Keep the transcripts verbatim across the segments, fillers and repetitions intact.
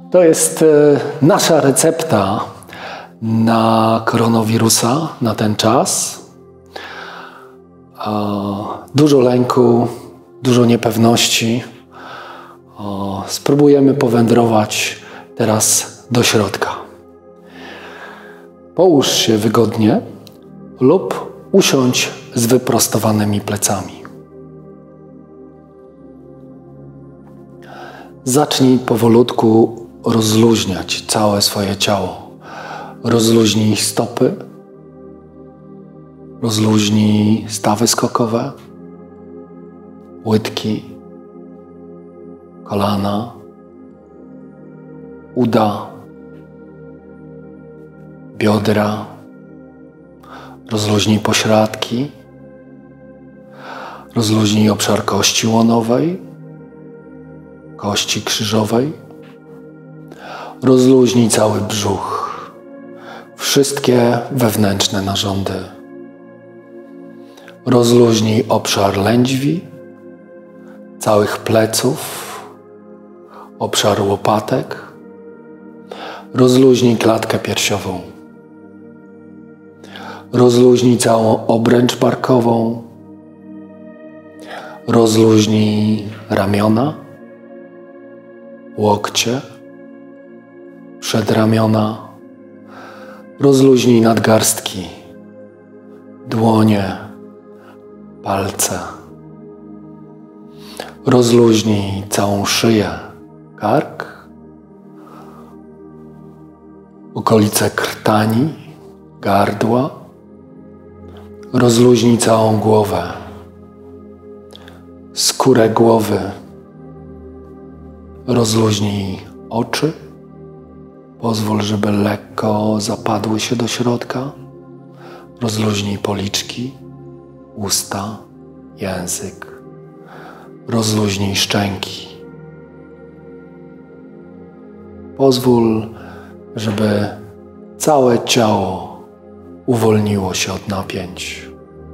To jest nasza recepta na koronawirusa, na ten czas. Dużo lęku, dużo niepewności. Spróbujemy powędrować teraz do środka. Połóż się wygodnie lub usiądź z wyprostowanymi plecami. Zacznij powolutku rozluźniać całe swoje ciało. Rozluźnij stopy, rozluźnij stawy skokowe, łydki, kolana, uda, biodra. Rozluźnij pośladki, rozluźnij obszar kości łonowej, kości krzyżowej. Rozluźnij cały brzuch, wszystkie wewnętrzne narządy. Rozluźnij obszar lędźwi, całych pleców, obszar łopatek. Rozluźnij klatkę piersiową. Rozluźnij całą obręcz barkową. Rozluźnij ramiona, łokcie, przedramiona. Rozluźnij nadgarstki, dłonie, palce. Rozluźnij całą szyję, kark, okolice krtani, gardła. Rozluźnij całą głowę, skórę głowy. Rozluźnij oczy. Pozwól, żeby lekko zapadły się do środka. Rozluźnij policzki, usta, język. Rozluźnij szczęki. Pozwól, żeby całe ciało uwolniło się od napięć.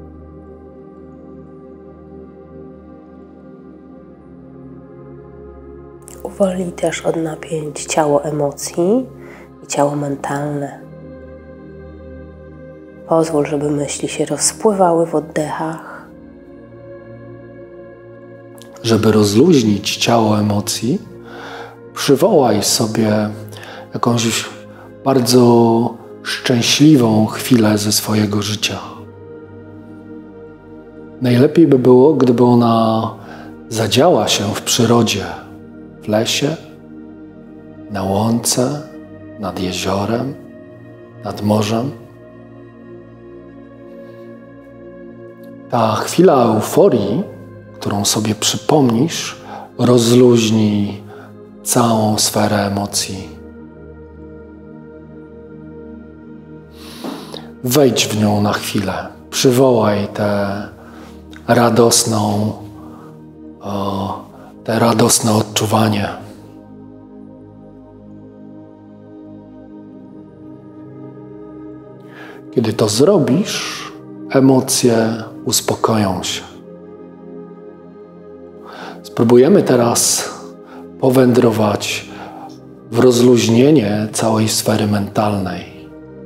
Uwolnij też od napięć ciało emocji i ciało mentalne. Pozwól, żeby myśli się rozpływały w oddechach. Żeby rozluźnić ciało emocji, przywołaj sobie jakąś bardzo szczęśliwą chwilę ze swojego życia. Najlepiej by było, gdyby ona zadziała się w przyrodzie, w lesie, na łące, nad jeziorem, nad morzem. Ta chwila euforii, którą sobie przypomnisz, rozluźni całą sferę emocji. Wejdź w nią na chwilę. Przywołaj tę radosną, o, te radosne odczuwanie. Kiedy to zrobisz, emocje uspokoją się. Spróbujemy teraz powędrować w rozluźnienie całej sfery mentalnej.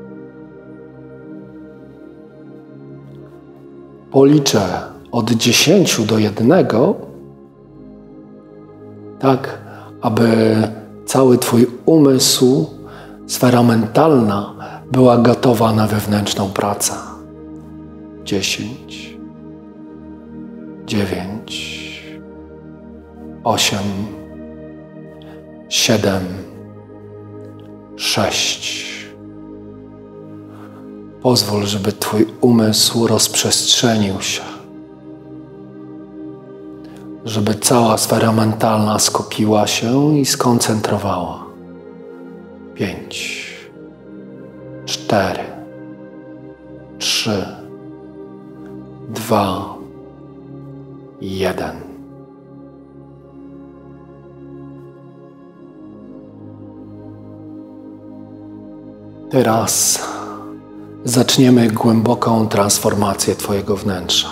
Policzę od dziesięciu do jednego, tak aby cały Twój umysł, sfera mentalna była gotowa na wewnętrzną pracę. Dziesięć, dziewięć, osiem, siedem, sześć. Pozwól, żeby Twój umysł rozprzestrzenił się. Żeby cała sfera mentalna skupiła się i skoncentrowała. Pięć, cztery, trzy, dwa, jeden. Teraz zaczniemy głęboką transformację Twojego wnętrza.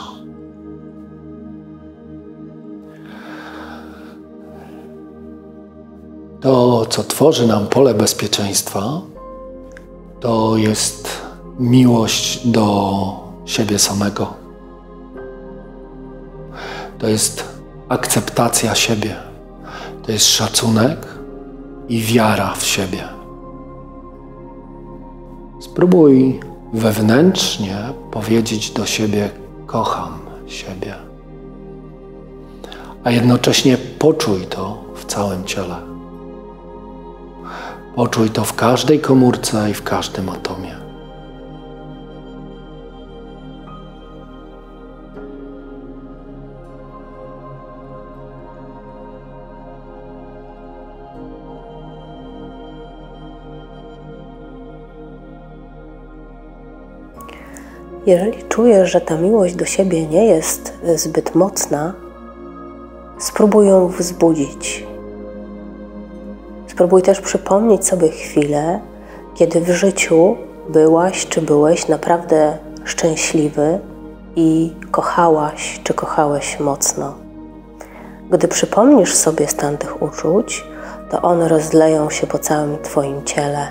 To To, co tworzy nam pole bezpieczeństwa, to jest miłość do siebie samego. To jest akceptacja siebie. To jest szacunek i wiara w siebie. Spróbuj wewnętrznie powiedzieć do siebie: kocham siebie. A jednocześnie poczuj to w całym ciele. Poczuj to w każdej komórce i w każdym atomie. Jeżeli czujesz, że ta miłość do siebie nie jest zbyt mocna, spróbuj ją wzbudzić. Spróbuj też przypomnieć sobie chwilę, kiedy w życiu byłaś czy byłeś naprawdę szczęśliwy i kochałaś czy kochałeś mocno. Gdy przypomnisz sobie stan tych uczuć, to one rozleją się po całym Twoim ciele.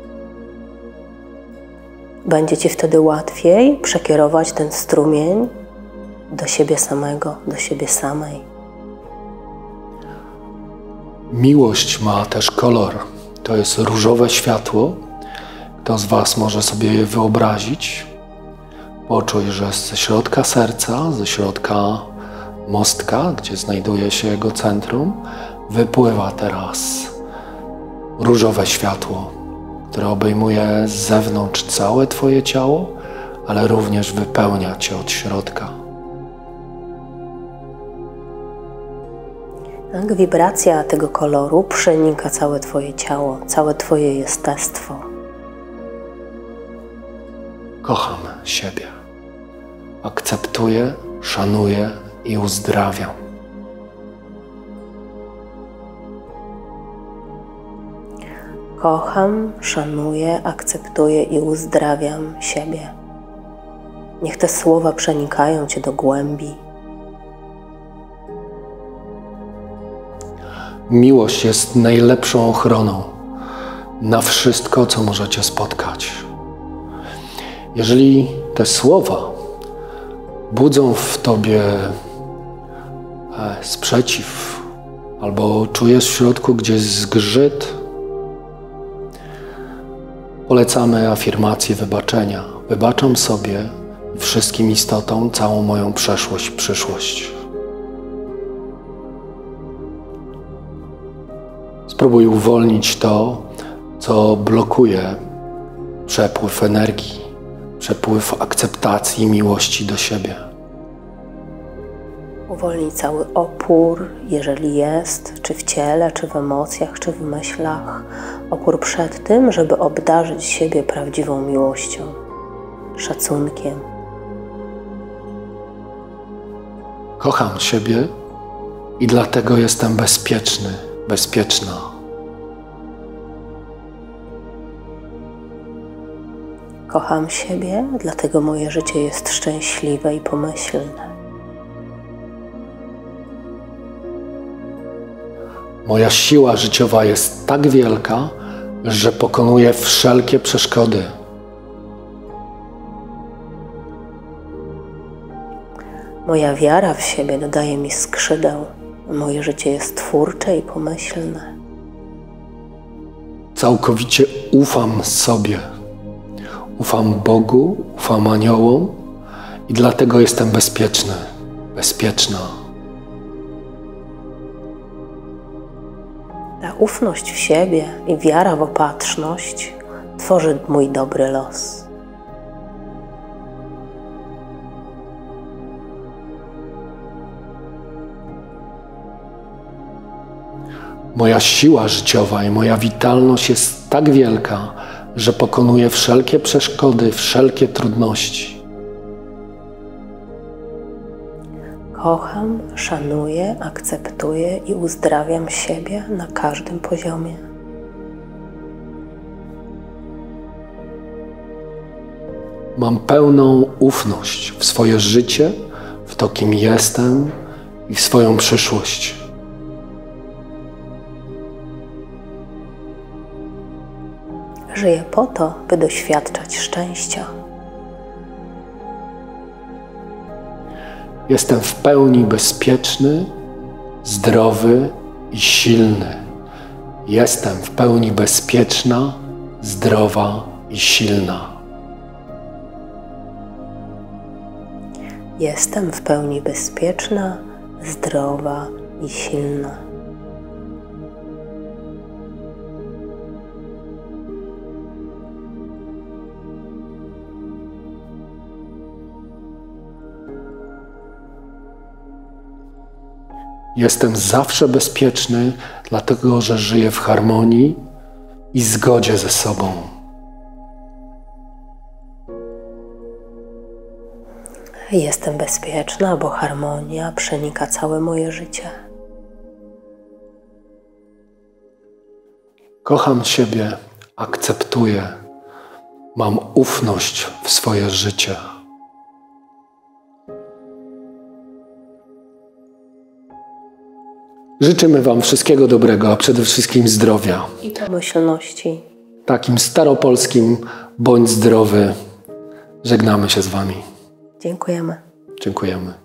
Będzie Ci wtedy łatwiej przekierować ten strumień do siebie samego, do siebie samej. Miłość ma też kolor. To jest różowe światło. Kto z Was może sobie je wyobrazić? Poczuj, że ze środka serca, ze środka mostka, gdzie znajduje się jego centrum, wypływa teraz różowe światło, które obejmuje z zewnątrz całe Twoje ciało, ale również wypełnia Cię od środka. Tak, wibracja tego koloru przenika całe Twoje ciało, całe Twoje jestestwo. Kocham siebie. Akceptuję, szanuję i uzdrawiam. Kocham, szanuję, akceptuję i uzdrawiam siebie. Niech te słowa przenikają Cię do głębi. Miłość jest najlepszą ochroną na wszystko, co możecie spotkać. Jeżeli te słowa budzą w Tobie sprzeciw, albo czujesz w środku gdzieś zgrzyt, polecamy afirmację wybaczenia. Wybaczam sobie i wszystkim istotom całą moją przeszłość i przyszłość. Spróbuj uwolnić to, co blokuje przepływ energii, przepływ akceptacji i miłości do siebie. Uwolnij cały opór, jeżeli jest, czy w ciele, czy w emocjach, czy w myślach. Opór przed tym, żeby obdarzyć siebie prawdziwą miłością, szacunkiem. Kocham siebie i dlatego jestem bezpieczny, bezpieczna. Kocham siebie, dlatego moje życie jest szczęśliwe i pomyślne. Moja siła życiowa jest tak wielka, że pokonuje wszelkie przeszkody. Moja wiara w siebie dodaje mi skrzydeł. Moje życie jest twórcze i pomyślne. Całkowicie ufam sobie. Ufam Bogu, ufam aniołom i dlatego jestem bezpieczny, bezpieczna. Ta ufność w siebie i wiara w opatrzność tworzy mój dobry los. Moja siła życiowa i moja witalność jest tak wielka, że pokonuje wszelkie przeszkody, wszelkie trudności. Kocham, szanuję, akceptuję i uzdrawiam siebie na każdym poziomie. Mam pełną ufność w swoje życie, w to, kim jestem i w swoją przyszłość. Żyję po to, by doświadczać szczęścia. Jestem w pełni bezpieczny, zdrowy i silny. Jestem w pełni bezpieczna, zdrowa i silna. Jestem w pełni bezpieczna, zdrowa i silna. Jestem zawsze bezpieczny, dlatego że żyję w harmonii i zgodzie ze sobą. Jestem bezpieczna, bo harmonia przenika całe moje życie. Kocham siebie, akceptuję, mam ufność w swoje życie. Życzymy Wam wszystkiego dobrego, a przede wszystkim zdrowia. I pomyślności. Takim staropolskim bądź zdrowy. Żegnamy się z Wami. Dziękujemy. Dziękujemy.